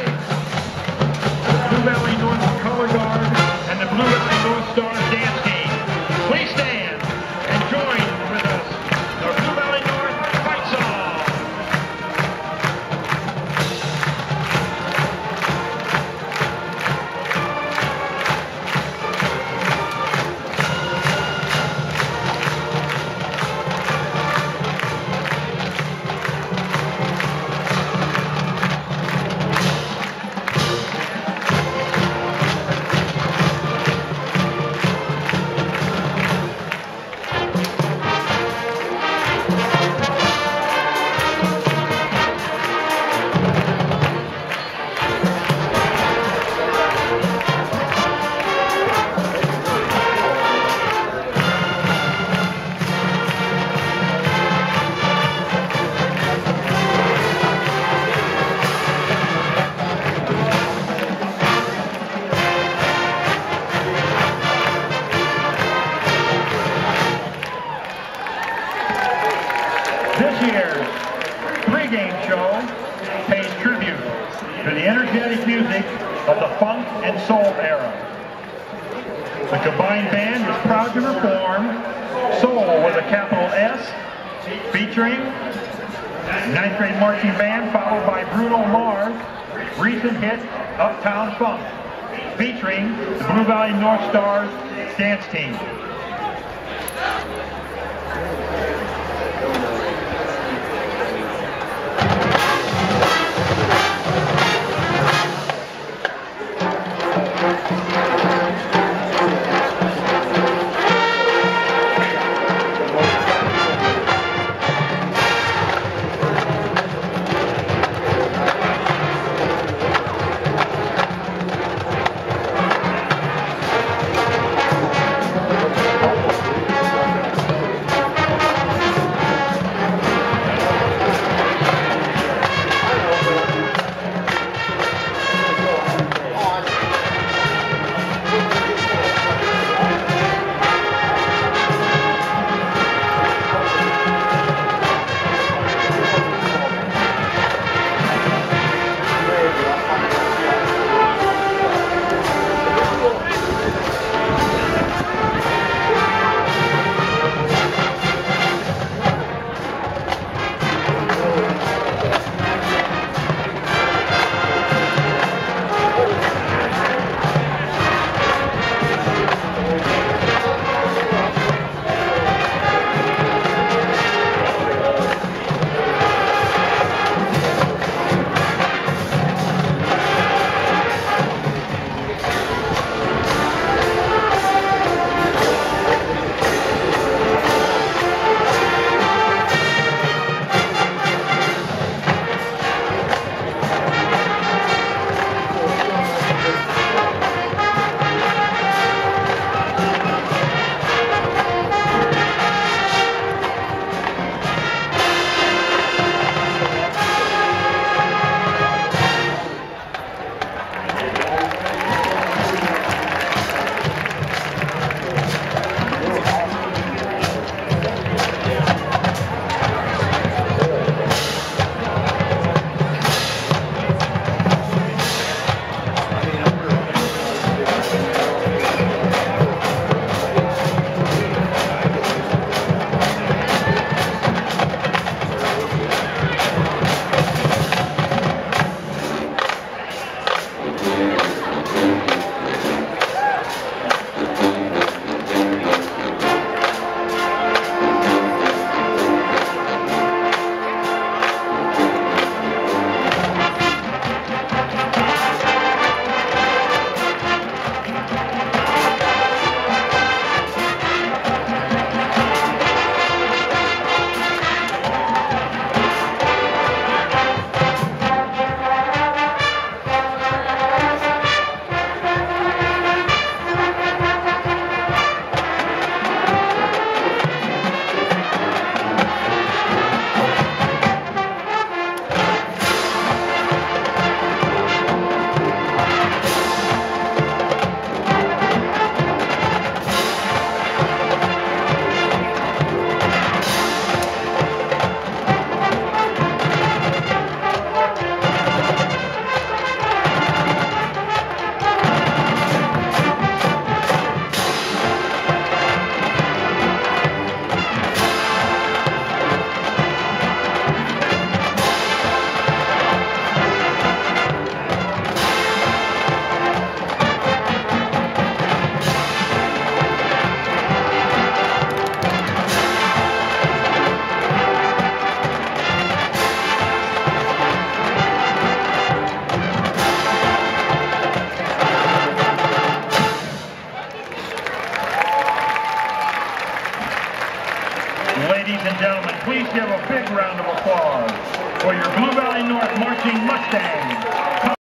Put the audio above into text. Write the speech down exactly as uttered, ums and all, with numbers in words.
the Blue Valley North Color Guard and the Blue Valley North Stars dance team. Please stand and join with us, the Blue Valley North Fight Song. This year's three-game show pays tribute to the energetic music of the funk and soul era. The combined band is proud to perform Soul with a capital S, featuring ninth grade marching band, followed by Bruno Mars' recent hit Uptown Funk, featuring the Blue Valley North Stars dance team. Thank you. and gentlemen, please give a big round of applause for your Blue Valley North Marching Mustangs.